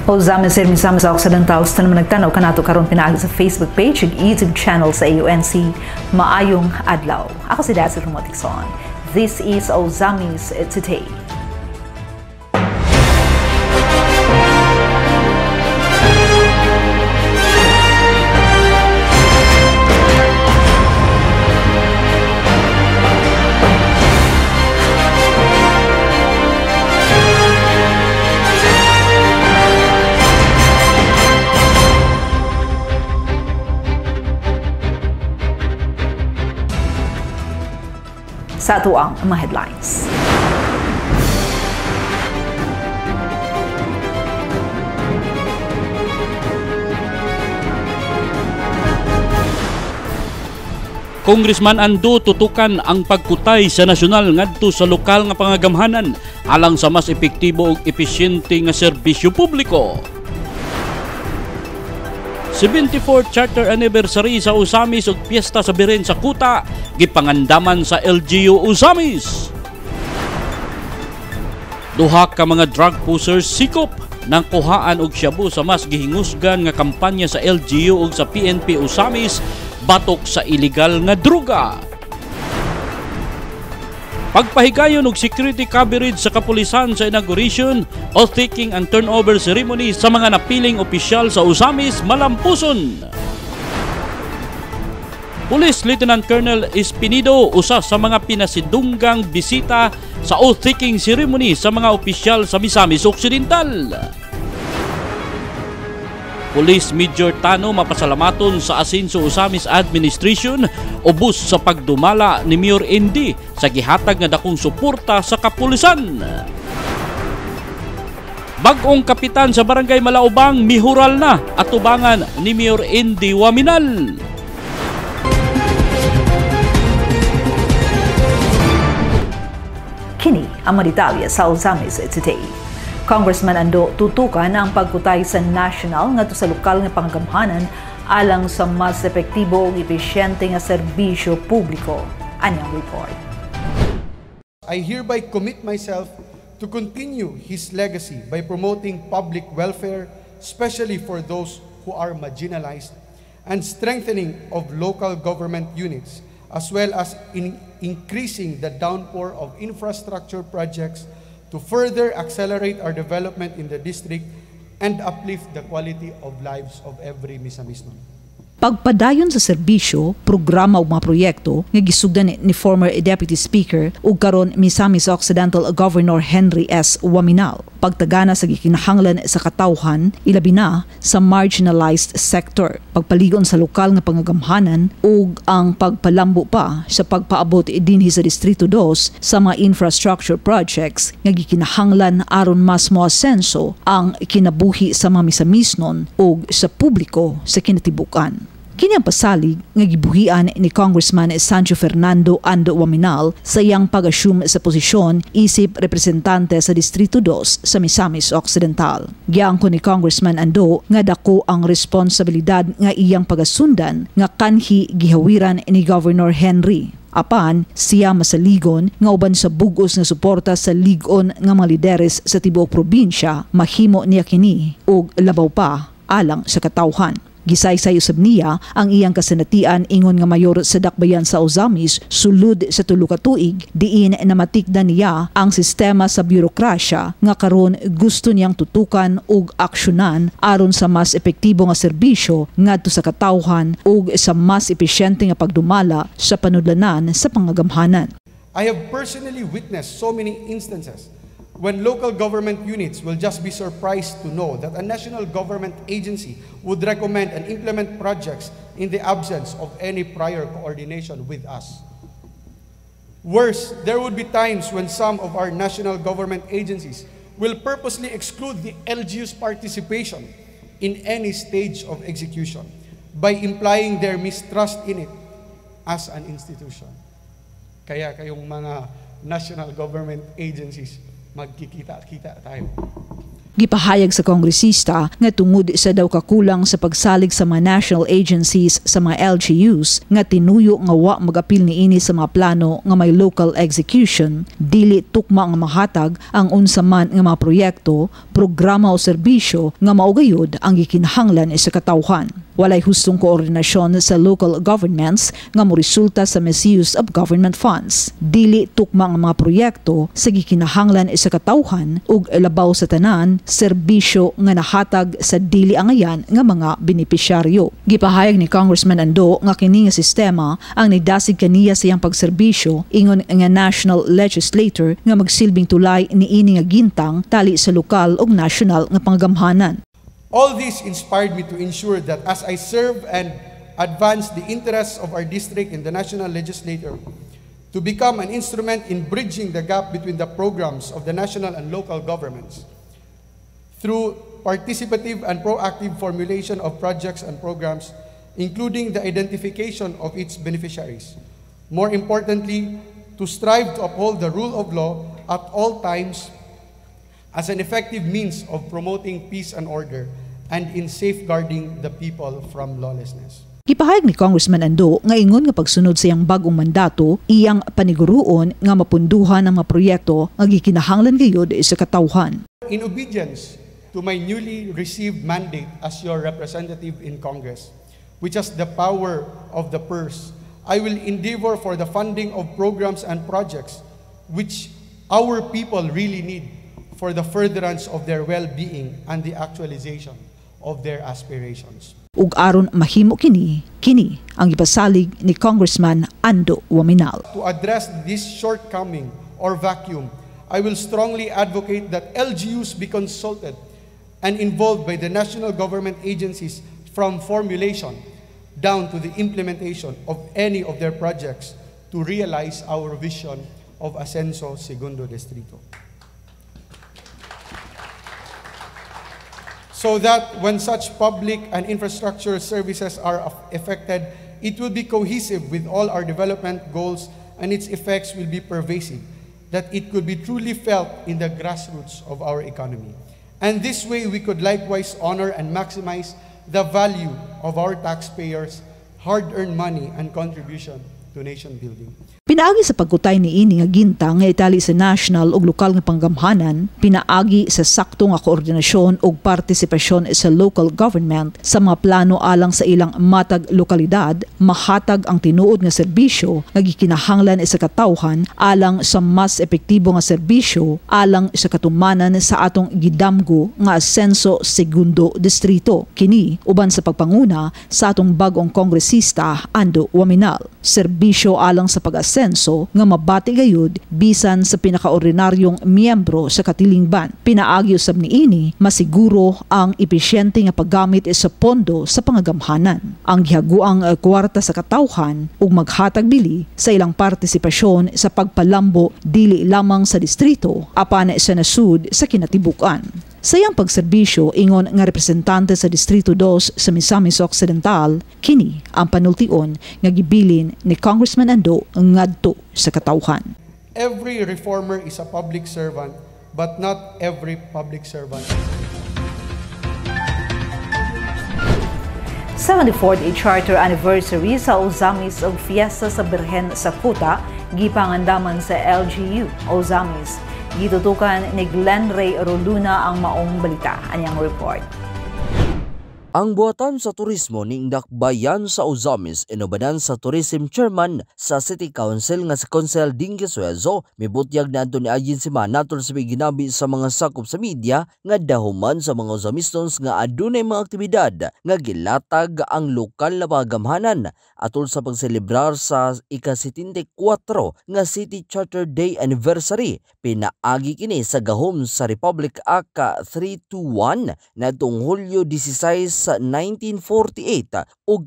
Ozamis Misamis Occidental sa naman nagtanaw kanato karon pinaagi sa Facebook page ug YouTube channel sa AUNC. Maayong adlaw. Ako si Dazzle Rumotikson. This is Ozamis Today. Sa ato ang mga headlines. Congressman Ando tutukan ang pagkutay sa nasyonal ngadto sa lokal nga pangagamhanan alang sa mas epektibo ug episyente nga serbisyo publiko. 74th Charter Anniversary sa Usamis ug piyesta sa Biren sa Kuta gipangandaman sa LGU Usamis. Duha ka mga drug pusers sikop nang kuhaan og shabu sa mas gihingusgan nga kampanya sa LGU ug sa PNP Usamis batok sa illegal nga droga. Pagpahigayon og security coverage sa kapulisan sa inauguration, oath-taking and turnover ceremony sa mga napiling opisyal sa Usamis malampuson. Police Lieutenant Colonel Espinido usa sa mga pinasidunggang bisita sa oath-taking ceremony sa mga opisyal sa Misamis Occidental. Police Major Tano mapasalamaton sa Asinso Usamis Administration ubos sa pagdumala ni Mayor Indy sa gihatag nga dakong suporta sa kapulisan. Bag-ong kapitan sa Barangay Malaubang mihural na atubangan ni Mayor Indy Waminal. Kini ang mga detalye sa Usamis Today. Congressman Ando tutukan ang pagkutay sa national ngadto sa lokal nga pangagamhanan alang sa mas epektibo ug episyente nga serbisyo publiko. Anyang report. I hereby commit myself to continue his legacy by promoting public welfare, especially for those who are marginalized, and strengthening of local government units, as well as increasing the downpour of infrastructure projects to further accelerate our development in the district and uplift the quality of lives of every Misamisnon. Pagpadayon sa serbisyo, programa ug mga proyekto nga gisugdan ni former Deputy Speaker ug karon Misamis Occidental Governor Henry S. Waminal. Pagtagana sa gikinahanglan sa katawhan, ilabi na sa marginalized sector, pagpaligon sa lokal nga pangagamhanan ug ang pagpalambo pa sa pagpaabot dinhi sa Distrito 2 sa mga infrastructure projects nga gikinahanglan aron mas moasenso ang kinabuhi sa mga Misamisnon ug sa publiko sa kinatibukan. Kini ang pasalig nga gibuhian ni Congressman Sancho Fernando Ando Waminal sa iyang pag-assume sa posisyon isip representante sa Distrito 2 sa Misamis Occidental. Giangko ni Congressman Ando nga dako ang responsibilidad nga iyang pagasundan nga kanhi gihawiran ni Governor Henry. Apan, siya masaligon nga uban sa bugos nga suporta sa ligon nga mga lideres sa tibuok probinsya, mahimo niya kini ug labaw pa alang sa katawhan. Gisaysay usab niya ang iyang kasanatian ingon nga mayor sa dakbayan sa Usamis sulod sa tulo ka tuig diin namatikdan niya ang sistema sa birokrasya nga karon gusto niyang tutukan ug aksyonan aron sa mas epektibo nga serbisyo ngadto sa katawhan ug sa mas episyente nga pagdumala sa panudlanan sa pangagamhanan. I have personally witnessed so many instances when local government units will just be surprised to know that a national government agency would recommend and implement projects in the absence of any prior coordination with us. Worse, there would be times when some of our national government agencies will purposely exclude the LGU's participation in any stage of execution by implying their mistrust in it as an institution. Kaya kayong mga national government agencies, magkikita-kita tayo. Gipahayag sa kongresista nga tungod sa daw kakulang sa pagsalig sa mga national agencies sa mga LGUs nga tinuyo nga wa magapil niini sa mga plano nga may local execution, dili tukma nga mahatag ang unsa man nga mga proyekto, programa o serbisyo nga maugayod ang gikinahanglan sa katawhan. Walay hustong koordinasyon sa local governments nga moresulta sa misuse of government funds. Dili tukma ang mga proyekto sa gikinahanglan sa katawhan ug labaw sa tanan serbisyo nga nahatag sa dili angayan nga mga benepisyaryo. Gipahayag ni Congressman Ando nga kini nga sistema ang nidasig kaniya sa iyang pagserbisyo ingon nga national legislator nga magsilbing tulay niini nga gintang tali sa lokal ug national nga panggamhanan. All this inspired me to ensure that as I serve and advance the interests of our district in the national legislature, to become an instrument in bridging the gap between the programs of the national and local governments through participative and proactive formulation of projects and programs, including the identification of its beneficiaries. More importantly, to strive to uphold the rule of law at all times as an effective means of promoting peace and order and in safeguarding the people from lawlessness. Gipahayag ni Congressman Ando nga ingon nga pagsunod sa iyang bagong mandato, iyang paniguruon nga mapunduhan ang mga proyekto nga gikinahanglan gayud sa katawhan. In obedience to my newly received mandate as your representative in Congress, which has the power of the purse, I will endeavor for the funding of programs and projects which our people really need for the furtherance of their well-being and the actualization of their aspirations. Ug aron mahimo kini ang ipasalig ni Congressman Ando Waminal. To address this shortcoming or vacuum, I will strongly advocate that LGUs be consulted and involved by the national government agencies from formulation down to the implementation of any of their projects to realize our vision of Ascenso Segundo Distrito. So that when such public and infrastructure services are affected, it will be cohesive with all our development goals and its effects will be pervasive, that it could be truly felt in the grassroots of our economy. And this way we could likewise honor and maximize the value of our taxpayers' hard-earned money and contribution to nation building. Pinaagi sa pagkutay niini nga gintang nga itali sa national ug lokal nga panggamhanan, pinaagi sa sakto nga koordinasyon ug partisipasyon sa local government sa mga plano alang sa ilang matag lokalidad, mahatag ang tinuod nga serbisyo nga gikinahanglan sa katawhan alang sa mas epektibo nga serbisyo alang sa katumanan sa atong gidamgo nga Ascenso Segundo Distrito. Kini uban sa pagpanguna sa atong bagong kongresista Ando Waminal. Serbisyo alang sa pag-asenso nga mabati gayud bisan sa pinakaordinaryong miyembro sa katilingban. Pinaagi usab niini masiguro ang epesyente nga paggamit sa pondo sa pangagamhanan. Ang gihaguang kwarta sa katawhan ug maghatag bili sa ilang partisipasyon sa pagpalambo dili lamang sa distrito apan sa nasud sa kinatibukan. Sa iyang pagserbisyo, ingon nga representante sa Distrito 2 sa Misamis Occidental, kini ang panultion nga gibilin ni Congressman Ando ngadto sa katawhan. Every reformer is a public servant, but not every public servant. 74th Charter Anniversary sa Ozamis ug Fiesta sa Birhen sa Kuta, gipangandaman sa LGU Ozamis. Gitutukan ni Glenn Ray Roluna ang maong balita. Anyang report. Ang buhatan sa turismo ning dakbayan sa Ozamis inobanan sa Tourism Chairman sa City Council nga si Consel Dingue Suezo, mibutyag na ni agency man natol sa ginabi sa mga sakop sa media nga dahuman sa mga Ozamistons nga adunay mga aktibidad nga gilatag ang lokal na pagamhanan atol sa pagselebrar sa ika-74 nga City Charter Day Anniversary. Pinaagi kini sa gahom sa Republic Act 321 nadtong Hulyo 16 sa 1948 ug kini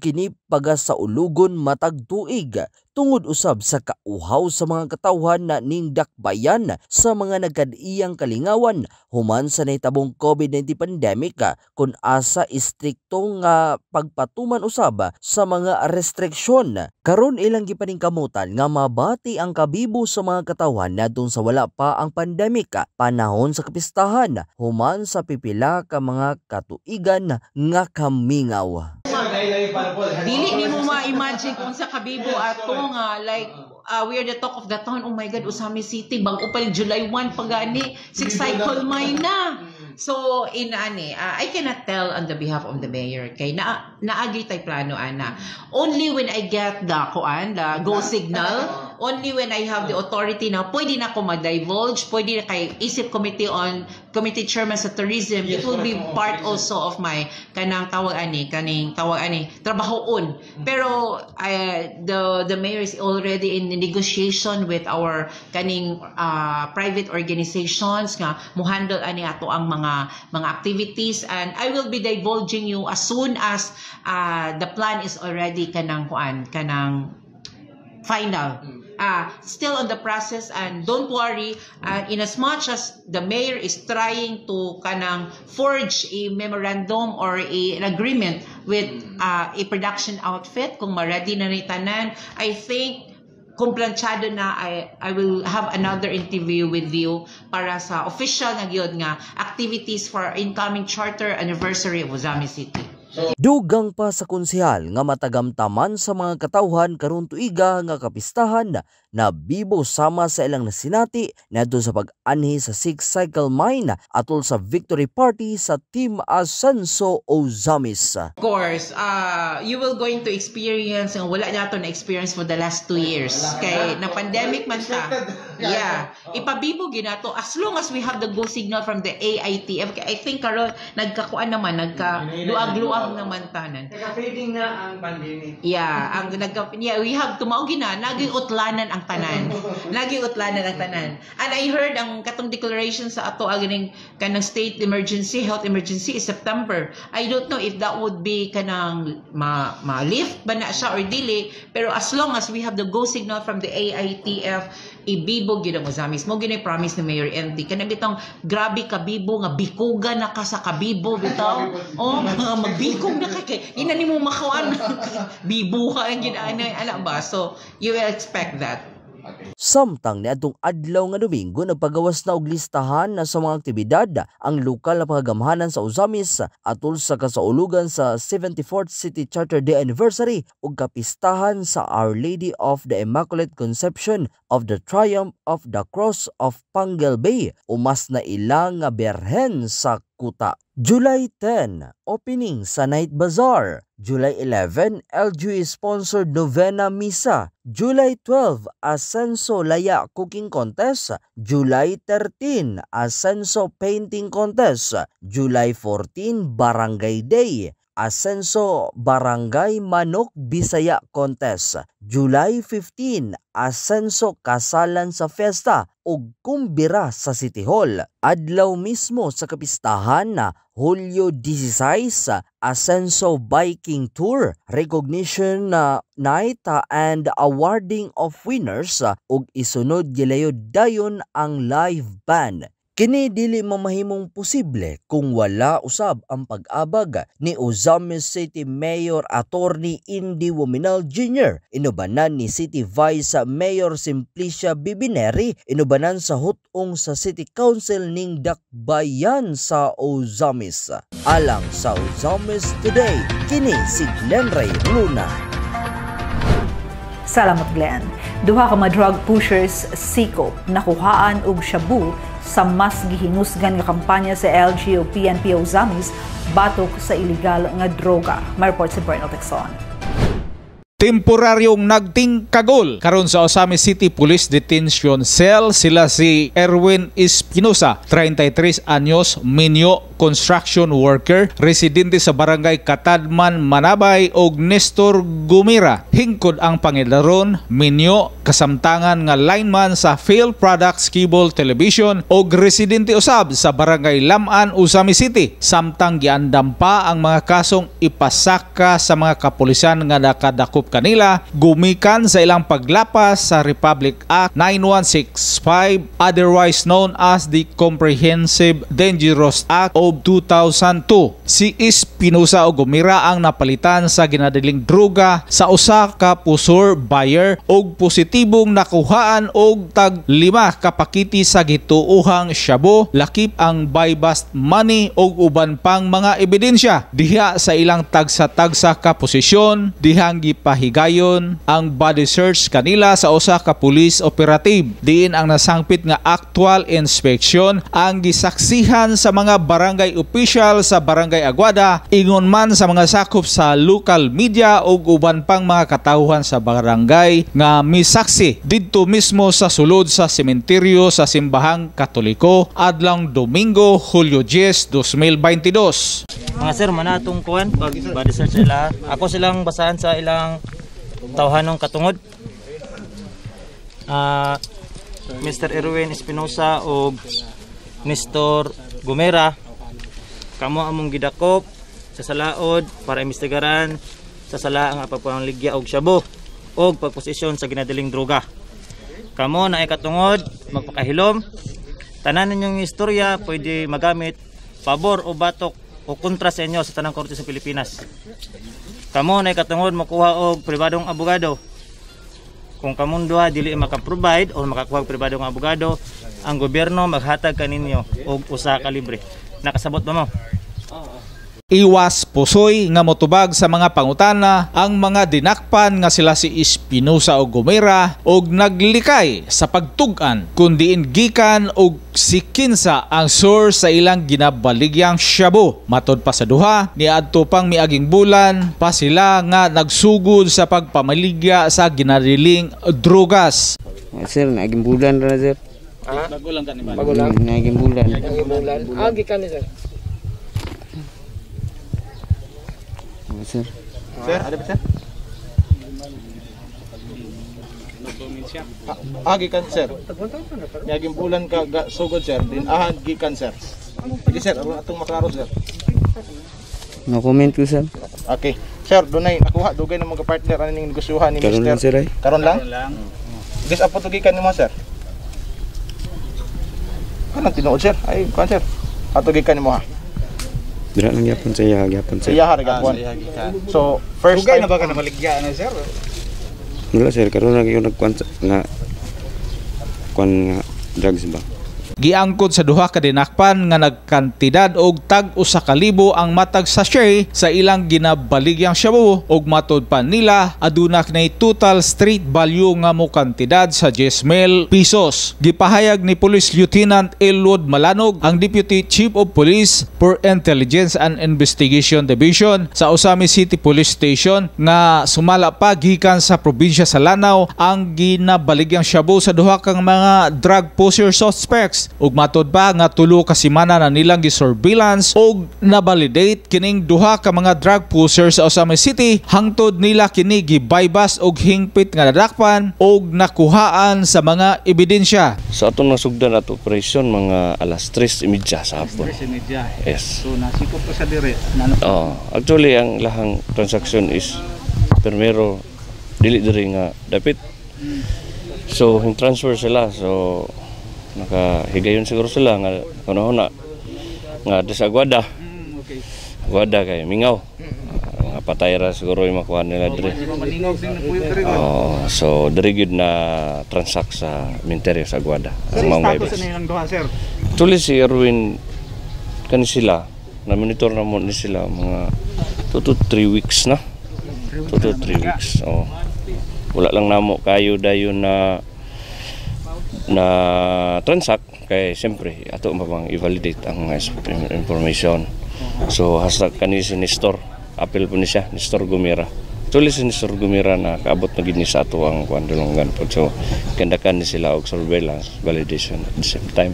nagpagas sa ulugon matag tuig tungod usab sa kauhaw sa mga katawhan na ning dakbayan sa mga nagkadiyang kalingawan human sa nahitabong COVID-19 pandemic kun asa istrikto nga pagpatuman usab sa mga restriksyon. Karon ilang gipaningkamutan nga mabati ang kabibo sa mga katawhan nadtong sa wala pa ang pandemic panahon sa kapistahan human sa pipila ka mga katuigan nga kamingaw. Dili ni mo ma-imagine kung sa kabibo ato nga like we are the talk of the town. Oh my God, Usami City bang upal July 1 pagani 6 cycle mine na. So I cannot tell on the behalf of the mayor kay naagi tay plano ana. Only when I get the go signal, only when I have the authority na pwede na ko ma-divulge, pwede na kay isip committee chairman sa tourism, it will be part also of my kaning tawag ani trabahoon. Pero the mayor is already in negotiation with our kaning private organizations nga mo handle ani ato ang mga activities, and I will be divulging you as soon as the plan is already kanang final. Still on the process, and don't worry, in as much as the mayor is trying to forge a memorandum or an agreement with a production outfit kung ma-ready na ni tanan, I think kung planchado na, I will have another interview with you para sa official na gyud nga activities for our incoming charter anniversary of Usami City. Dugang pa sa konsehal nga matagamtaman sa mga katawhan karon tuiga nga kapistahan na bibo sama sa ilang nasinati nadto sa pag-anhi sa 6 cycle mine atol sa victory party sa Team Ascenso Ozamis. Of course, you will going to experience ang wala nato na experience for the last 2 years. Kay na pandemic man ta. Yeah, ipabibo ginato as long as we have the go signal from the AITF. I think karon nagkakuan naman nagka-luag naman tanan. Naka-fading na ang pandemic. Yeah, we have tumao gina naging utlanan ang tanan. Naging utlanan ang tanan. And I heard ang katong declaration sa ato aganing kanang state emergency, health emergency is September. I don't know if that would be kanang ma-lift ba na siya or dili, pero as long as we have the go signal from the AITF, ibibog yun ang Uzamis. Mo gina promise ni Mayor ND. Kanang bitang grabe kabibo nga bikuga na ka sa kabibo bitaw. Oh, magbikog na ka kay ina nimo makawan. Bibo ka ang ginaanay ana ba? So you will expect that. Samtang niadtong adlaw nga Domingo nagpagawas na og listahan na sa mga aktibidad ang lokal na pagagamhanan sa Uzamis atol sa kasaulugan sa 74th City Charter Day Anniversary ug kapistahan sa Our Lady of the Immaculate Conception of the Triumph of the Cross of Panguil Bay umas na ilang nga berhen sa kuta. July 10, opening sa Night Bazaar. July 11, LGU-sponsored Novena Misa. July 12, Ascenso Laya Cooking Contest. July 13, Ascenso Painting Contest. July 14, Barangay Day. Ascenso Barangay Manok Bisaya Contest. July 15, Ascenso Kasalan sa Fiesta ug kumbira sa City Hall. Adlaw mismo sa kapistahan na Hulyo 16, Ascenso Biking Tour, recognition night and awarding of winners ug isunod gilayod dayon ang live band. Kini dili mamahimong posible kung wala usab ang pag-abag ni Uzamis City Mayor Attorney Indy Wominal Jr., inubanan ni City Vice Mayor Simplicia Bibineri, inubanan sa hutong sa City Council ning Dakbayan sa Uzamis. Alang sa Uzamis Today, kini si Glenn Ray Luna. Salamat Glenn. Duha ka drug pushers sikop nakuhaan og shabu sa mas gihinusgan nga kampanya sa LGU-PNP Uzamis batok sa illegal nga droga. May report si Bernal Texon. Temporaryong nagtingkagol karon sa Osamis City Police Detention Cell sila si Erwin Espinosa, 33 anyos, minyo, construction worker, residente sa barangay Katadman, Manabay og Nestor Gumira. Hingkod ang pangidaron, minyo, kasamtangan nga lineman sa Phil Products Cable Television og residente usab sa barangay Laman, Osamis City. Samtang giandam pa ang mga kasong ipasaka sa mga kapulisan nga nakadakop kanila gumikan sa ilang paglapas sa Republic Act 9165, otherwise known as the Comprehensive Dangerous Act of 2002. Si Espinosa o Gumira ang napalitan sa ginadiling droga sa usa ka pusor buyer og positibong nakuhaan og tag 5 ka pakiti sa gituohang shabu, lakip ang buy-bust money og uban pang mga ebidensya. Diha sa ilang tagsa-tagsa ka posisyon, dihang gipahigayon ang body search kanila sa usa ka police operative. Diin ang nasangpit nga actual inspection ang gisaksihan sa mga barangay official sa barangay Aguada, ingon man sa mga sakop sa local media ug uban pang mga katawhan sa barangay nga misaksi didto mismo sa sulod sa sementeryo sa Simbahang Katoliko adlang Domingo, Hulyo 10, 2022. Mga sir, manatong kuan pag body search nila. Ako silang basahan sa ilang tawhanong katungod. Mr. Erwin Espinosa o Nestor Gumera, kamo among gidakop sa salaod para imbestigaran sa sala ang pagpangligya og shabu og pagposisyon sa ginadiling droga. Kamo na ikatungod magpakahilom. Tanan ninyong istorya pwede magamit pabor o batok o kontra sa inyo sa tanang korte sa Pilipinas. Kamo na ikatungod makuha og pribadong abogado. Kung kamong duha dili maka-provide o makakuha og pribadong abogado, ang gobyerno maghatag kaninyo og usa ka libre. Nakasabot ba mo? Iwas pusoy nga motubag sa mga pangutana ang mga dinakpan nga sila si Espinosa o Gumera og naglikay sa pagtug-an kundi gikan og si kinsa ang source sa ilang ginabaligyang shabu. Matod pa sa duha, niadto pang miaging bulan pa sila nga nagsugod sa pagpamaligya sa ginadiling drogas. Sir, naging bulan ra sir. Bagulang ka ni ba? Bagulang. Naging bulan. Agi ka ni sir. Sir. Sir, ada ba sir? Agi kan sir. Yaging bulan ka sugod sir, din agi kan sir. Sige sir, aron atong maklaro sir. No comment ko sir. Okay. Sir, dunay nakuha dugay na mga partner ani ning negosyuhan ni Karon Mr. lang sir ay. Karon lang? Dis apo tugikan nimo sir. Kanang tinuod sir. Ay, kan sir. Atugikan nimo ha. Dira lang gyapon sa iya, gyapon sir. Siya harga kuan. So, first Dugay time na ba ka na maligya na sir? Wala sir, karon lagi yung nagkuan nga kuan nga drugs ba. Giangkod sa duha ka dinakpan nga nagkantidad og tag 1,000 ang matag sachet sa ilang ginabaligyang shabu og matod pa nila aduna nay total street value nga mo kantidad sa 10,000 pesos. Gipahayag ni Police Lieutenant Elwood Malanog, ang Deputy Chief of Police for Intelligence and Investigation Division sa Osamis City Police Station, nga sumala pa gikan sa probinsya sa Lanao ang ginabaligyang shabu sa duha kang mga drug possession suspects. Ug matod pa nga tulo ka semana na nilang gi-surveillance og na-validate kining duha ka mga drug pushers sa Osamis City, hangtod nila kini gi-bypass og hingpit nga nadakpan og nakuhaan sa mga ebidensya. Sa atong nasugdan at operation mga alas 3:30 sa hapon. 3:30. Yes. So nasikop to sa dire. Actually ang lahang transaction is primero dili diri nga dapit. So yung transfer sila, so nakahigayon siguro sila nga una nga sa Aguada. Okay. Aguada kay Mingaw. Mga patay ra siguro yung makuha nila diri. So diri gyud na transact sa minteryo sa Aguada. Ang mga status nilang duha sir. Actually si Erwin kani sila na monitor na mo ni sila mga 2 to 3 weeks na. 2 to 3 weeks. Wala lang namo kayo dayon na transact kay siyempre ato mabang i-validate ang information. So hashtag kani si Nestor, apel po ni siya, Nestor Gumera. Tulis ni Sir Gumira na kaabot na gini sa ato ang kuandulungan po. So, kandakan ni sila og surveillance, validation at the same time.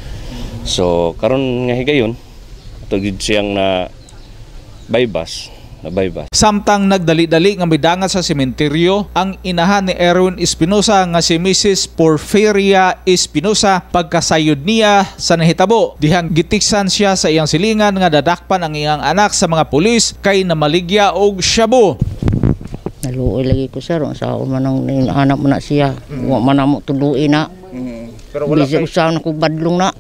So, karon nga higayon, ito gid siyang na bypass. Samtang nagdali-dali nga midangat sa sementeryo ang inahan ni Erwin Espinosa nga si Mrs. Porfiria Espinosa pagkasayod niya sa nahitabo. Dihang gitiksan siya sa iyang silingan nga dadakpan ang iyang anak sa mga pulis kay namaligya og shabu. Naluoy lagi ko sir, sa manang anak mo na siya, man mo tuluin na. Pero wala kay usahan ako badlong na.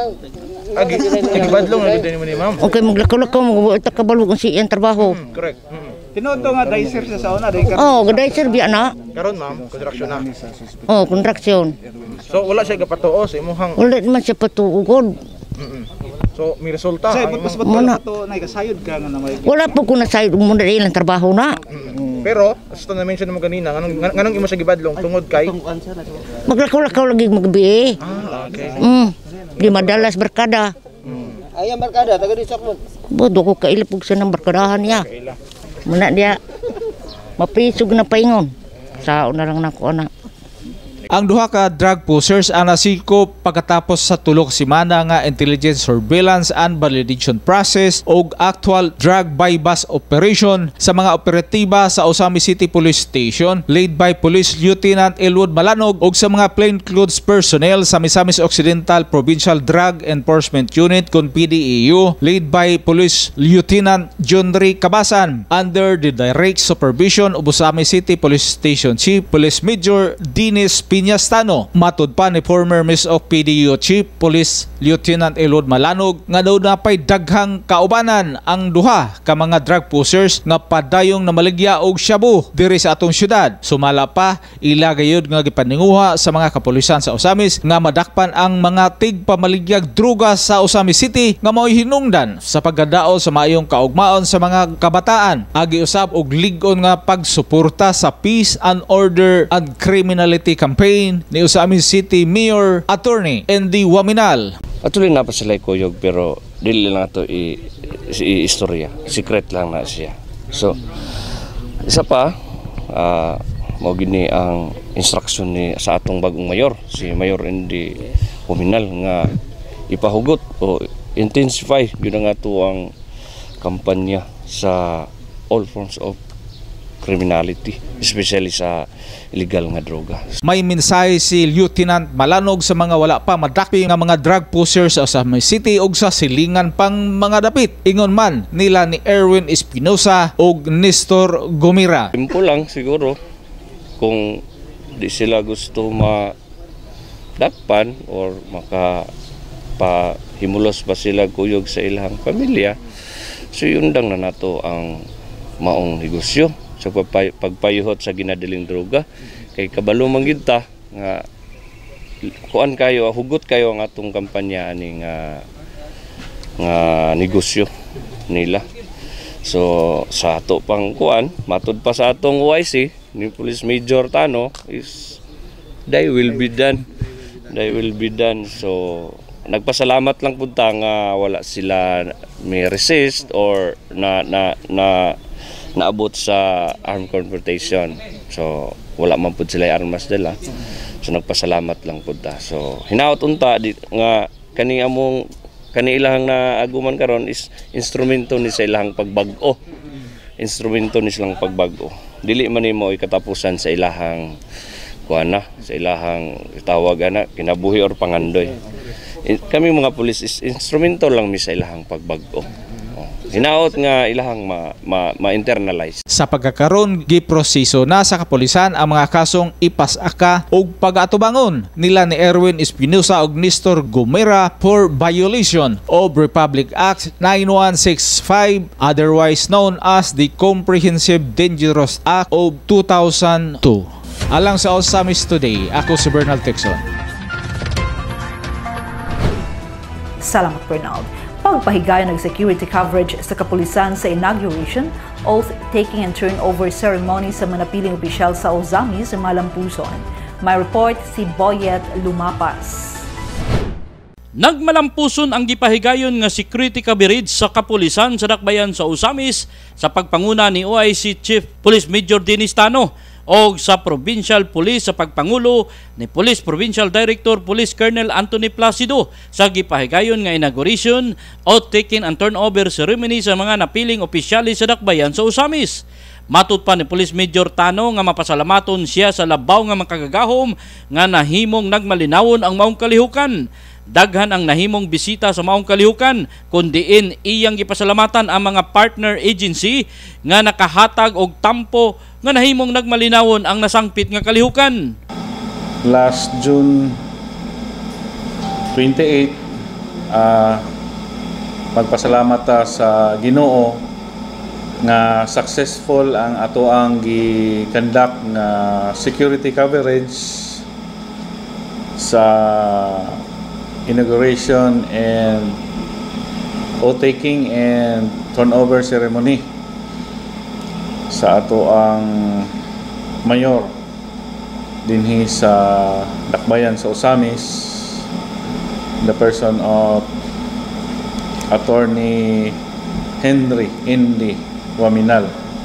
Badlong na gid ni ma'am. Okay, maglakaw-lakaw mo kabalo kung siyang trabaho. Correct. Tinuod nga dicer siya sa una, dicer biya na. Karon ma'am, construction na. Construction. So wala siya gapatuo sa imuhang. Wala man siya patuugod. So may resulta. Say, ba't to naikasayod ka nga na may... Wala po ko nasayod mo na ilang trabaho na. Pero, as to na-mention mo kanina, nganong imo sa gibadlong tungod kay? Maglakaw-lakaw lagi magbi. Okay. Di madalas barkada. Ayang barkada, taga di sakmon. Bodo ko kailipog sa ng barkadahan niya. Muna dia maprisog na paingon. Sao na lang nako ana. Ang duha ka drug pushers ang nasikop pagkatapos sa tulok semana nga intelligence surveillance and validation process o actual drug bypass operation sa mga operatiba sa Osami City Police Station led by Police Lieutenant Elwood Malanog o sa mga plainclothes personnel sa Misamis Occidental Provincial Drug Enforcement Unit kon PDEU led by Police Lieutenant John Ray Cabasan under the direct supervision of Osami City Police Station Chief Police Major Dennis Piñastano. Matud pa ni former Miss of PDEU Chief Police Lieutenant Elwood Malanog nga daw napay daghang kaubanan ang duha ka mga drug pushers nga padayong namaligya og shabu diri sa atong syudad. Sumala pa ila gayud nga gipaninguha sa mga kapulisan sa Osamis nga madakpan ang mga tigpamaligyag droga sa Osamis City nga mao'y hinungdan sa paggadao sa maayong kaugmaon sa mga kabataan. Agi usab og lig-on nga pagsuporta sa peace and order and criminality campaign ni Osamis City Mayor Attorney Andy Waminal. Atuloy na pa sila kuyog pero dili lang ito istorya. Secret lang na siya. So, isa pa, mao gini ang instruction ni sa atong bagong mayor, si Mayor Andy Waminal nga ipahugot o intensify yun nga ito ang kampanya sa all forms of criminality, especially sa illegal nga droga. May mensahe si Lieutenant Malanog sa mga wala pa madakpi nga mga drug pushers sa Osami City ug sa silingan pang mga dapit. Ingon man nila ni Erwin Espinosa ug Nestor Gumira. Simple lang siguro kung di sila gusto madakpan or makapahimulos pa sila kuyog sa ilang pamilya, so yun lang na nato ang maong negosyo. So pagpayuhot sa ginadaling droga kay kabalo man gid ta nga kuan kayo hugot kayo ang atong kampanya ani nga negosyo nila. So sa ato pang kuan matud pa sa atong OIC ni Police Major Tano is they will be done. So nagpasalamat lang pud ta nga wala sila may resist or naabot sa armed confrontation. So wala man pud sila armas dala. So nagpasalamat lang pud ta. So hinaot unta nga kani ilang na aguman karon is instrumento ni sa ilang pagbag-o. Dili man nimo ikatapusan sa ilahang kuana, sa ilahang tawag ana kinabuhi or pangandoy. Kami mga pulis is instrumento lang mi sa ilahang pagbag-o. Hinaot nga ilahang ma-internalize. Sa pagkakaroon, giproseso na sa kapulisan ang mga kasong ipasaka o pag-atubangon nila ni Erwin Espinosa ug Nestor Gumira for violation of Republic Act 9165, otherwise known as the Comprehensive Dangerous Act of 2002. Alang sa Osamis Today, ako si Bernal Texon. Salamat, Bernal. Pagpahigayon ng security coverage sa kapulisan sa inauguration, oath-taking and turnover ceremony sa manapiling opisyal sa Osamis, Malampuson. May report si Boyet Lumapas. Nagmalampuson ang gipahigayon nga security coverage sa kapulisan sa dakbayan sa Osamis sa pagpanguna ni OIC Chief Police Major Dennis Tano o sa Provincial Police sa pagpangulo ni Police Provincial Director Police Colonel Anthony Placido sa gipahigayon nga inauguration o taking and turnover ceremony sa mga napiling opisyalis sa dakbayan sa Osamis. Matut pa ni Police Major Tano nga mapasalamaton siya sa labaw nga makagagahom nga nahimong nagmalinawon ang maong kalihukan. Daghan ang nahimong bisita sa maong kalihukan, kundiin iyang gipasalamatan ang mga partner agency nga nakahatag og tampo nga nahimong nagmalinawon ang nasangpit nga kalihukan. Last June 28, pagpasalamat sa Ginoo nga successful ang ato ang gi-conduct nga security coverage sa inauguration and oath-taking and turnover ceremony sa ato ang mayor dinhi sa dakbayan sa Osamis, the person of Attorney Henry Indy Waminal.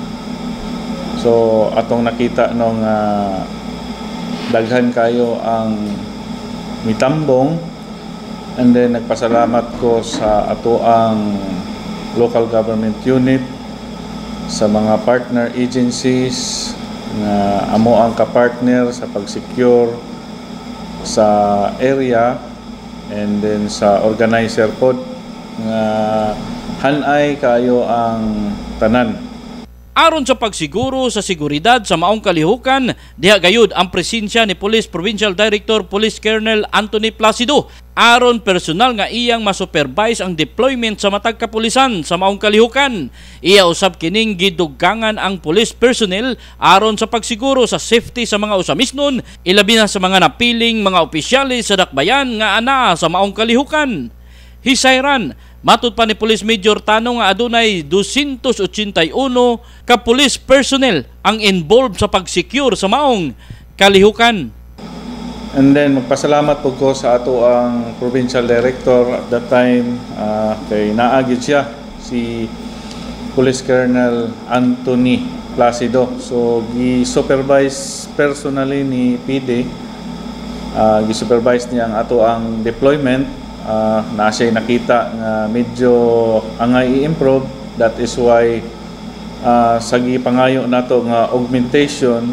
So atong nakita nung daghan kayo ang mitambong, and then nagpasalamat ko sa ato ang local government unit, sa mga partner agencies na amo ang kapartner sa pag-secure sa area, and then sa organizer pod nga hanay kayo ang tanan. Aron sa pagsiguro sa seguridad sa maong kalihukan, diha gayud ang presensya ni Police Provincial Director Police Colonel Anthony Placido aron personal nga iyang masupervise ang deployment sa matag kapulisan sa maong kalihukan. Iya usab kining giduggangan ang police personnel aron sa pagsiguro sa safety sa mga Osamisnon, ilabi na sa mga napiling mga opisyalis sa dakbayan nga ana sa maong kalihukan. Hisayran, matut pa ni Police Major Tano nga adunay 281 ka police personnel ang involved sa pag-secure sa maong kalihukan. And then magpasalamat po ko sa ato ang Provincial Director at that time, kay naagid siya si Police Colonel Anthony Placido. So gi-supervise personally ni PD, gi-supervise niya ang ato ang deployment. Na siya nakita nga medyo angay i-improve. That is why sa gipangayo nato nga augmentation,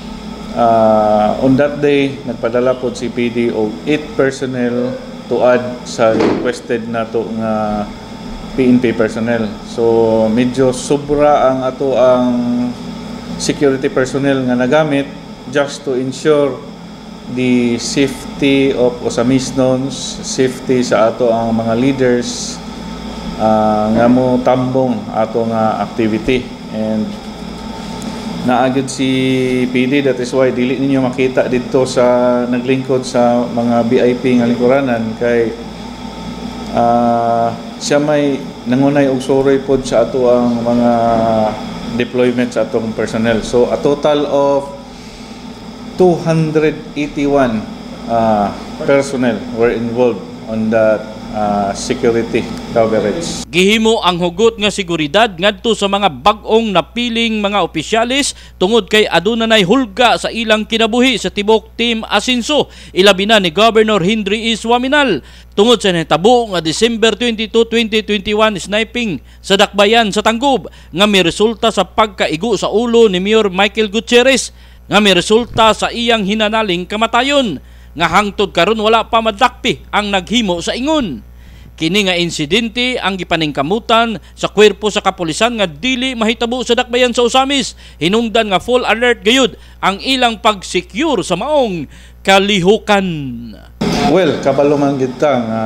on that day nagpadala po si PD og 8 personnel to add sa requested nato nga PNP personnel. So medyo sobra ang ato ang security personnel nga nagamit just to ensure the safety of Osamisnons, safety sa ato ang mga leaders nga mo tambong ato nga activity. And naagid si PD, that is why dili ninyo makita dito sa naglingkod sa mga VIP nga lingkuranan kay siya may nangunay og suroy pod sa ato ang mga deployment sa atong personnel. So a total of 281 personnel were involved on that security coverage. Gihimo ang hugot nga seguridad ngadto sa mga bag-ong napiling mga opisyalis tungod kay adunay hulga sa ilang kinabuhi sa tibok Team Asinso, ilabi na ni Governor Henry S. Waminal tungod sa nahitabo nga December 22, 2021 sniping sa dakbayan sa Tanggob nga may resulta sa pagkaigo sa ulo ni Mayor Michael Gutierrez nga may resulta sa iyang hinanaling kamatayon nga hangtod karon wala pa madakpi ang naghimo sa ingon. Kini nga insidente ang gipaningkamutan sa kwerpo sa kapulisan nga dili mahitabo sa dakbayan sa Osamis. Hinungdan nga full alert gayud ang ilang pag-secure sa maong kalihukan. Well, kabalo man gid ta nga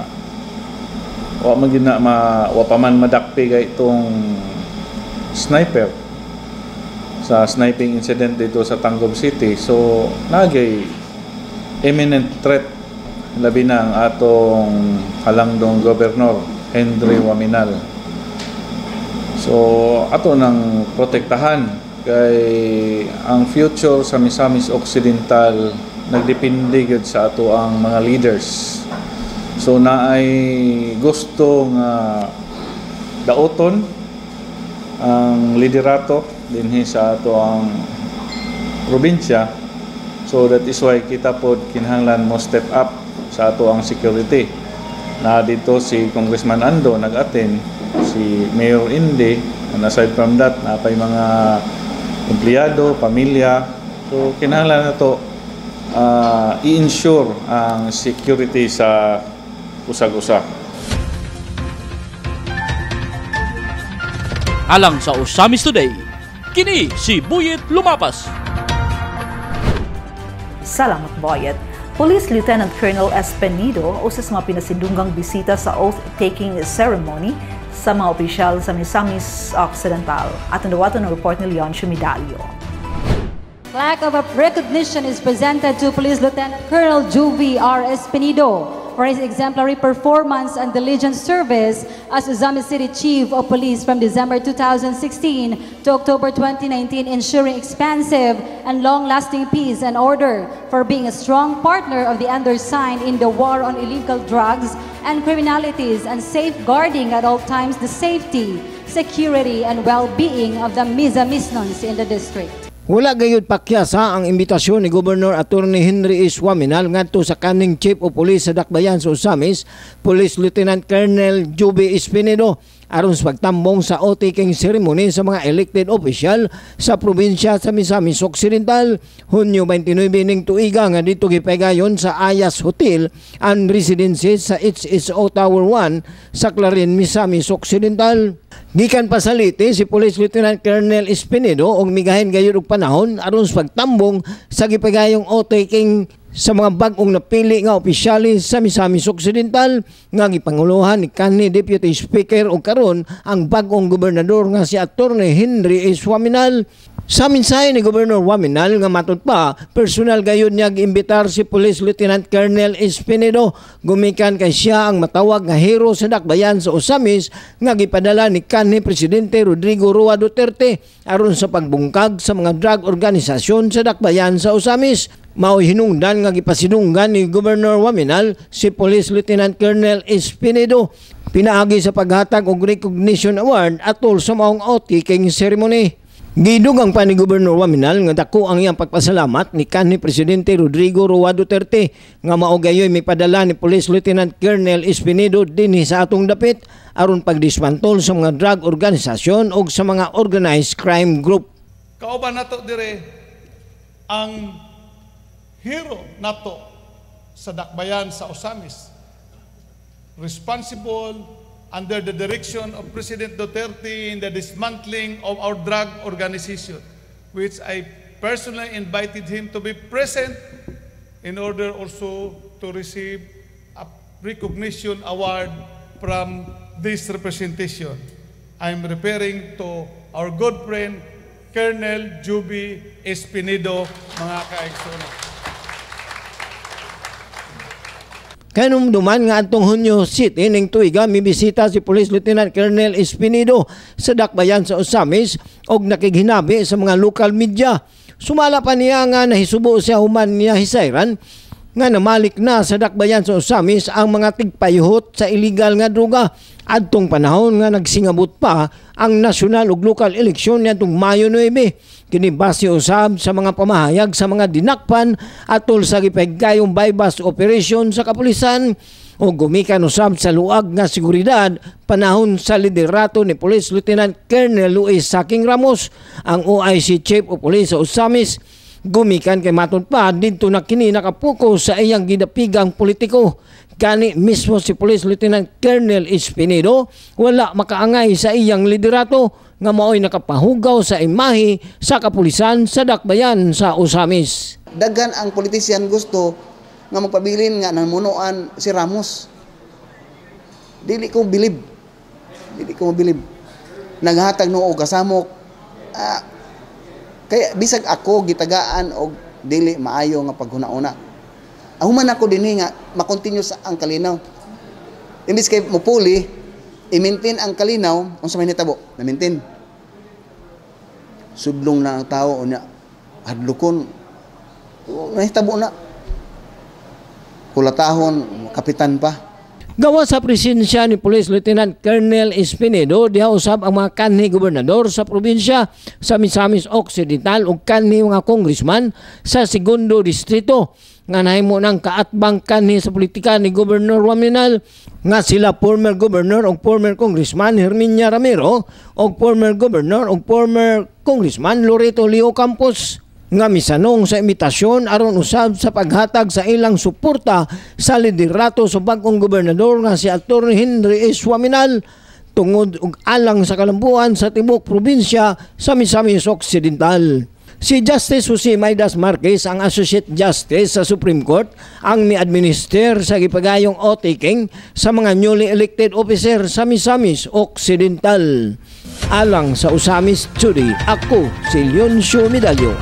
wa man gid na wa pa man madakpi kay itong sniper sa sniping incident dito sa Tanggob City. So nagay imminent threat, labi na ang atong halangdong Governor Henry Waminal. So ato nang protektahan kay ang future sa Misamis Occidental nagdepende gyud sa ato ang mga leaders. So na ay gusto nga daoton ang liderato dinhi sa ato ang probinsya. So that is why kita pod kinahanglan mo step up sa ato ang security. Na dito si Congressman Ando nag-attend, si Mayor Inde, and aside from that, napay mga empleyado, pamilya. So kinahanglan na to i-ensure ang security sa usag-usa. Alang sa Osamis Today, kini si Buyet Lumapas. Salamat, Boyet. Police Lieutenant Colonel Espinido usas mga pinasindunggang bisita sa oath-taking ceremony sa mga opisyal sa Misamis Occidental. At ang dawato ng report ni Leon Shumidalio. Plaque of recognition is presented to Police Lieutenant Colonel Juvie R. Espinido for his exemplary performance and diligent service as Osamis City Chief of Police from December 2016 to October 2019, ensuring expansive and long-lasting peace and order, for being a strong partner of the undersigned in the war on illegal drugs and criminalities, and safeguarding at all times the safety, security, and well-being of the Misamisnons in the district. Wala gayud pakyasa ang imbitasyon ni Governor Attorney Henry S. Waminal ngadto sa kaning Chief of Police sa Dakbayan sa Osamis, Police Lieutenant Colonel Juvie Espinido, aron sa pagtambong sa oath-taking ceremony sa mga elected official sa probinsya sa Misamis Occidental. Hunyo 29 ning tuiga nga dito gipegayon sa Ayas Hotel and Residences sa HSO Tower 1 sa Clarin, Misamis Occidental. Gikan pasaliti si Police Lieutenant Colonel Espinido og migahin gayud og panahon aron sa pagtambong sa gipegayong oath-taking sa mga bag-ong napili nga opisyalis sa Misamis Occidental nga gipanguluhan ni kanhi Deputy Speaker o karon ang bag-ong gobernador nga si Attorney Henry S. Waminal. Sa mensahe ni Governor Waminal nga matud pa, personal gayud niya giimbitar si Police Lieutenant Colonel Espinido, gumikan kay siya ang matawag nga hero sa Dakbayan sa Osamis nga gipadala ni kanhi Presidente Rodrigo Roa Duterte aron sa pagbungkag sa mga drug organisasyon sa Dakbayan sa Osamis. Mao'y hinungdan nga gipasinunggan ni Governor Waminal si Police Lieutenant Colonel Espinido pinaagi sa paghatag og recognition award atol sa maong oath-taking ceremony. Gidugang pa ni Governor Waminal nga dako ang iyang pagpasalamat ni kanhi Presidente Rodrigo Roa Duterte nga mao gayoy mipadala ni Police Lieutenant Colonel Espinido dinhi sa atong dapit aron pagdismantol sa mga drug organisasyon o sa mga organized crime group. Kauban nato dire ang hero nato sa Dakbayan sa Osamis, responsible under the direction of President Duterte in the dismantling of our drug organization, which I personally invited him to be present in order also to receive a recognition award from this representation. I'm referring to our good friend Colonel Juvie Espinido, mga kaigsoon. Kanumduman nga atong Hunyo City ning tuiga mibisita si Police Lieutenant Colonel Espinido sa Dakbayan sa Osamis og nakighinabi sa mga local media. Sumala pa niya nga nahisubo siya human niya hisayran nga namalik na sa Dakbayan sa Osamis ang mga tigpayuhot sa illegal nga droga. Adtong panahon nga nagsingabot pa ang nasyonal ug lokal eleksyon niadtong Mayo 9. Kini base usab sa mga pamahayag sa mga dinakpan atol sa gipahigayong bypass operation sa kapulisan o gumikan usab sa luag nga seguridad panahon sa liderato ni Police Lieutenant Colonel Luis Saking Ramos, ang OIC Chief of Police sa Osamis. Gumikan kay matud pa didto na kini nakapuko sa iyang gidapigang politiko. Kani mismo si Police Lieutenant Colonel Espinido wala makaangay sa iyang liderato nga mao'y nakapahugaw sa imahe sa kapulisan sa Dakbayan sa Osamis. Daghan ang politician gusto nga magpabilin nga namunuan si Ramos. Dili ko bilib. Naghatag noo kasamok. Kaya bisag ako gitagaan og dili maayo nga paghuna-una. Ahuman ako dinhi nga makontinue sa ang kalinaw. Imbis kay mupuli, i-maintain ang kalinaw, unsa may nitabo? Na-maintain. Sudlong na ang tao unya hadlukon. Nahitabo na. Kulatahon, kapitan pa. Gawa sa presensya ni Police Lieutenant Colonel Espinedo, diha usab ang mga kanhi gobernador sa probinsya sa Misamis Occidental ug kanhi mga congressman sa segundo distrito nga nahimo ng kaatbang kanhi sa politika ni Governor Waminal nga sila former governor ug former congressman Herminia Ramiro ug former governor ug former congressman Loreto Leo Campos nga misanong sa imitasyon aron usab sa paghatag sa ilang suporta sa liderato sa bagong gobernador nga si Atty. Henry S. Waminal tungod og alang sa kalambuan sa tibok probinsya sa Misamis Occidental. Si Justice Jose Maidas Marquez, ang Associate Justice sa Supreme Court, ang ni-administer sa gipagayong otaking sa mga newly elected officer sa Misamis Occidental. Alang sa Usamis Today, ako si Leoncio Medallo.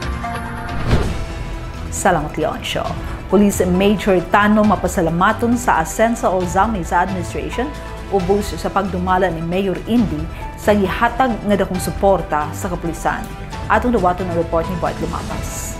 Salamat, Leoncio. Police Major Tano mapasalamaton sa asenso o zami sa administration ubos sa pagdumala ni Mayor Indy sa gihatag nga dakong suporta sa kapulisan. Atong dawaton ang report ni Bart Lumapas.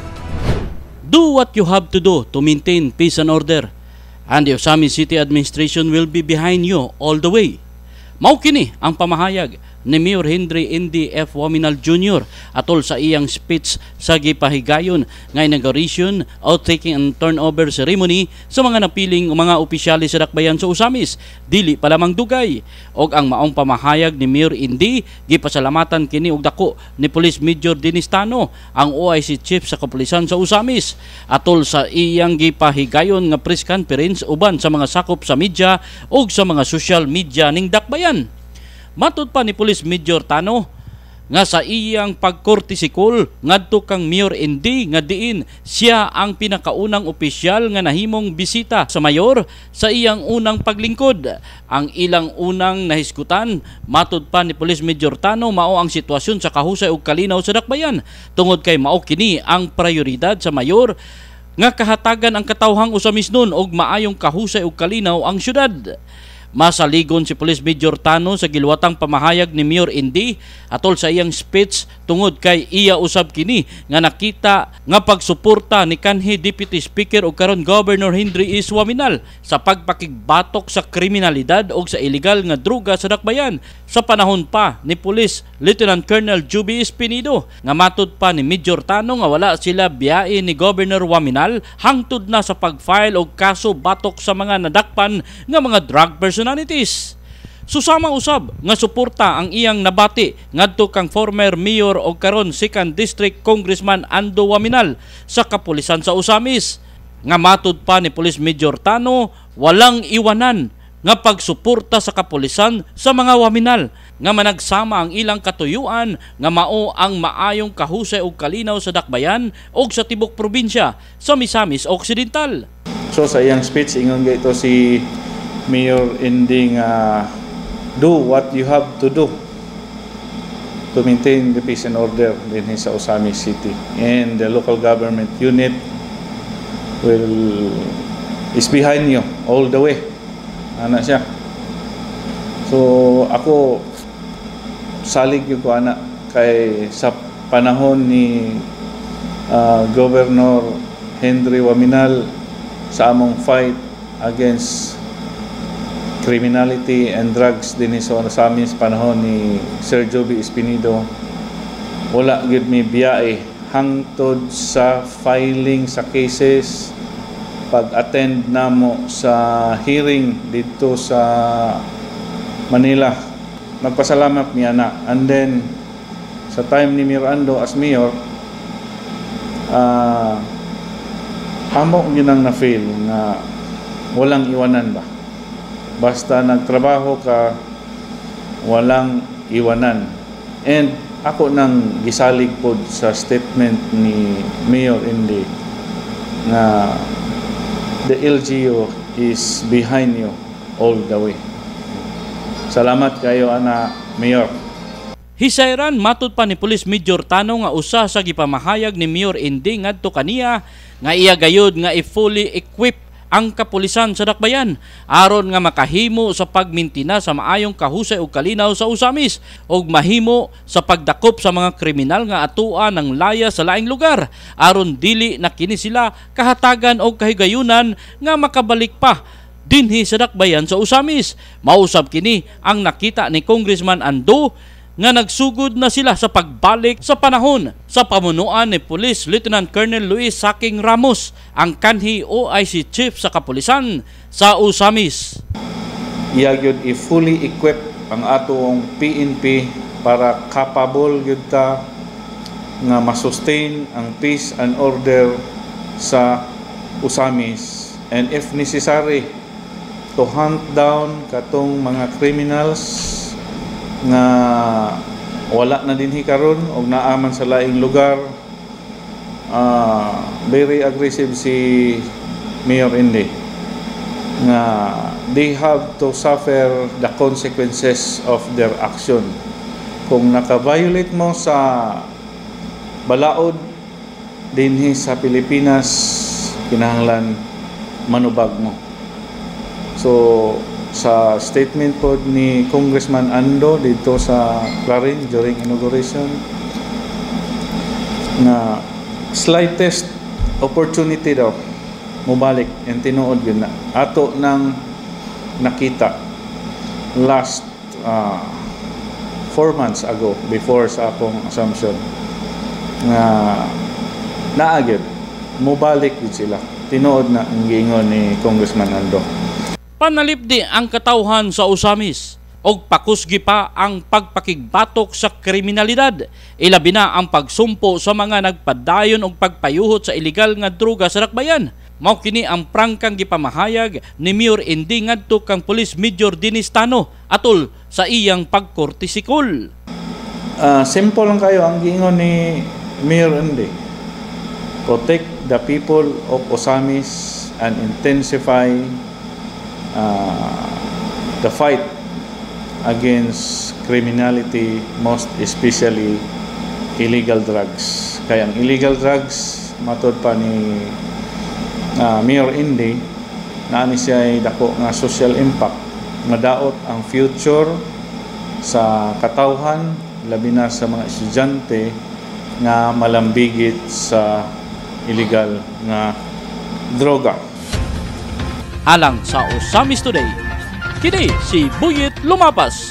Do what you have to do to maintain peace and order, and the Osamis City Administration will be behind you all the way. Mao kini ang pamahayag ni Mayor Henry Indy F. Waminal Jr. atol sa iyang speech sa gipahigayon nga inauguration, outtaking and turnover ceremony sa mga napiling mga opisyales sa dakbayan sa Osamis. Dili pa lamang dugay og ang maong pamahayag ni Mayor Indy gipasalamatan kini og dako ni Police Major Dennis Tano, ang OIC Chief sa Kapulisan sa Osamis, atol sa iyang gipahigayon nga press conference uban sa mga sakop sa media ug sa mga social media ning dakbayan. Matud pa ni Police Major Tano nga sa iyang pagkortisikol ngadto kang Mayor Indy nga diin siya ang pinakaunang opisyal nga nahimong bisita sa mayor sa iyang unang paglingkod. Ang ilang unang nahisgutan, matud pa ni Police Major Tano, mao ang sitwasyon sa kahusay ug kalinaw sa dakbayan tungod kay mao kini ang prioridad sa mayor nga kahatagan ang katawhang Osamis nun og maayong kahusay ug kalinaw ang syudad. Masaligon si Police Major Tano sa gilwatang pamahayag ni Mayor Indy atol sa iyang speech tungod kay iya usab kini nga nakita nga pagsuporta ni kanhi Deputy Speaker o karon Governor Henry S. Waminal sa pagpakigbatok sa kriminalidad o sa illegal nga droga sa dakbayan sa panahon pa ni Police Lieutenant Colonel Juby Espinido, nga matud pa ni Major Tano nga wala sila biyae ni Governor Waminal hangtod na sa pag-file og kaso batok sa mga nadakpan nga mga drug personalities. Susama usab nga suporta ang iyang nabati ngadto kang former mayor o karon 2nd District Congressman Ando Waminal sa kapulisan sa Osamis, nga matud pa ni Police Major Tano walang iwanan nga pagsuporta sa kapulisan sa mga Waminal nga managsama ang ilang katuyuan nga mao ang maayong kahusay ug kalinaw sa dakbayan ug sa tibok probinsya sa Misamis Occidental. So sa iyang speech ingon gayto si Mayor Indy nga do what you have to do to maintain the peace and order din sa Osamis City, and the local government unit is behind you all the way. Ana siya. So ako salig yung ko ana kay sa panahon ni Governor Henry Waminal sa among fight against criminality and drugs din sa amin sa panahon ni Sir Joby Espinido, wala gid mi biyae hangtod sa filing sa cases, pag-attend namo sa hearing dito sa Manila. Nagpasalamat niya na. And then sa time ni Mayor Ando as mayor, amo ginang na-feel na walang iwanan ba. Basta nagtrabaho ka, walang iwanan. And ako nang gisalig po sa statement ni Mayor Indy na the LGU is behind you all the way. Salamat kayo, ana Mayor. Hisayran matud pa ni Police Major Tano nga usa sa gipamahayag ni Mayor Indy ngadto kaniya nga iya gayud nga i-fully equipped ang kapulisan sa dakbayan aron nga makahimo sa pagmintina sa maayong kahusay ug kalinaw sa Osamis ug mahimo sa pagdakop sa mga kriminal nga atuan ng laya sa laing lugar aron dili na kini sila kahatagan og kahigayunan nga makabalik pa dinhi sa dakbayan sa Usamis. Mausab kini ang nakita ni Congressman Ando nga nagsugod na sila sa pagbalik sa panahon sa pamunuan ni Police Lieutenant Colonel Luis Saking Ramos, ang kanhi OIC Chief sa Kapulisan sa Usamis. Iyagyod i-fully equip ang atong PNP para capable yun ta nga masustain ang peace and order sa Usamis, and if necessary to hunt down katong mga criminals nga wala na dinhi karon og naaman sa laing lugar. Very aggressive si Mayor Indy nga they have to suffer the consequences of their action. Kung naka-violate mo sa balaod dinhi sa Pilipinas, kinahanglan manubag mo. So sa statement po ni Congressman Ando dito sa Clarin during inauguration, na slightest opportunity daw mubalik and tinuod yun na ato nang nakita last 4 months ago before sa akong assumption nga naagid mubalik yun sila, tinuod na ang giingon ni Congressman Ando. Panalipdi ang katawhan sa Usamis og pakusgi pa ang pagpakigbatok sa kriminalidad, ilabi na ang pagsumpo sa mga nagpadayon og pagpayuhot sa ilegal nga droga sa dakbayan. Mao kini ang prangkang gipamahayag ni Mayor Indy ngadto kang Police Major Dinistano atol sa iyang pagkortisikol. Simple lang kayo ang giingon ni Mayor Indy. Protect the people of Usamis and intensify the fight against criminality, most especially illegal drugs. Kaya ang illegal drugs, matod pa ni Mayor Indy, naani siya ay dako nga social impact, madaot ang future sa katawhan, labi na sa mga estudyante nga malambigit sa illegal nga droga. Alang sa Usamis Today, kini si Buyit Lumapas.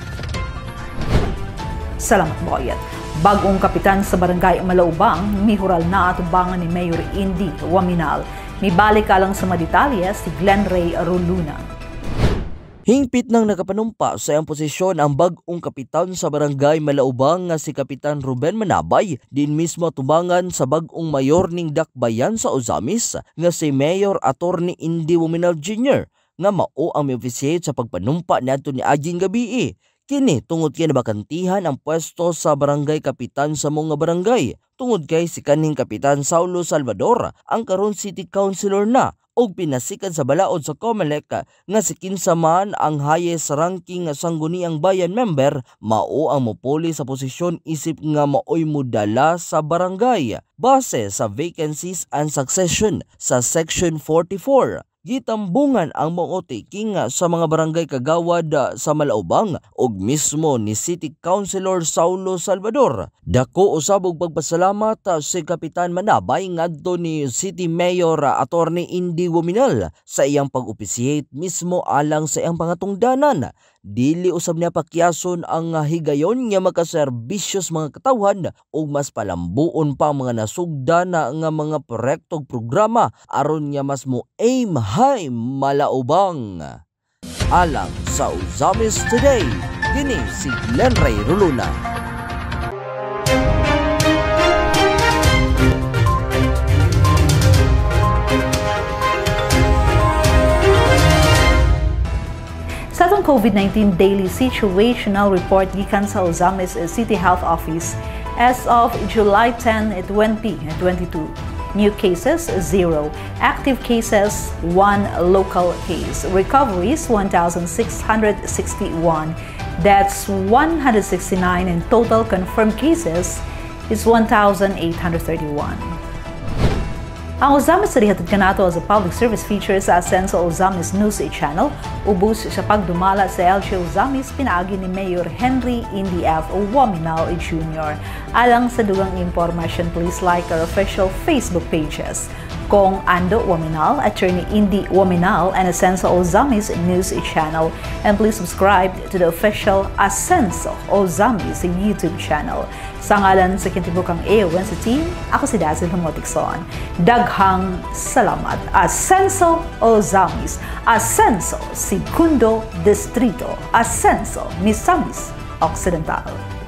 Salamat, Boyet. Bagong kapitan sa Barangay Malaubang, mihural na atubangan ni Mayor Indy Waminal. Mibalik alang sa madetalye si Glenn Ray Roluna. Hingpit nang nakapanumpa sa iyang posisyon ang bagong kapitan sa Barangay Malaubang nga si Kapitan Ruben Manabay, din mismo tubangan sa bagong mayor ning dakbayan sa Usamis nga si Mayor Attorney Indy Waminal Jr. nga mao ang mi-officiate sa pagpanumpa niadto ni Aging Gabii. Kini tungod kay nabakantihan ang pwesto sa barangay kapitan sa mga barangay, tungod kay si kaning Kapitan Saulo Salvador ang karon City Councilor na og pinasikan sa balaod sa COMELEC nga si kinsa man ang highest ranking nga sangguniang bayan member mao ang mopuli sa posisyon isip nga maoy mudala sa barangay base sa vacancies and succession sa Section 44. Gitambungan ang mga taking sa mga barangay kagawad sa Malaubang og mismo ni City Councilor Saulo Salvador. Dako usabog pagpasalamat si Kapitan Manabay ngadto ni City Mayor Attorney Indy Waminal sa iyang pag-officiate mismo alang sa iyang pangatungdanan. Dili usab niya pakyason ang higayon nga makaserbisyos mga katawhan ug mas palambuon pa mga nasugdan nga mga proyekto ug programa aron nga mas mo aim high Malaubang. Alang sa Usamis Today, kini si Glenn Ray Roluna. Sa atong COVID-19 Daily Situational Report gikan sa Usamis City Health Office as of July 10, 2022. New cases, 0. Active cases, 1 local case. Recoveries, 1,661. Deaths, 169. And total confirmed cases is 1,831. Ang Usamis rihatid kanato as a public service feature sa Asenso Usamis News Channel. Ubus sa pagdumala sa LG Usamis pinaagi ni Mayor Henry Indy F. Waminal Jr. Alang sa dugang impormasyon, please like our official Facebook pages. Kong Ando Waminal, Attorney Indy Waminal, and Ascenso Ozamis News Channel. And please subscribe to the official Ascenso Ozamis YouTube channel. Sa ngalan sa Kintibukang AON sa team, ako si Dazzle Humotikson. Daghang salamat. Ascenso Ozamis, Ascenso Segundo Distrito, Ascenso Misamis Occidental.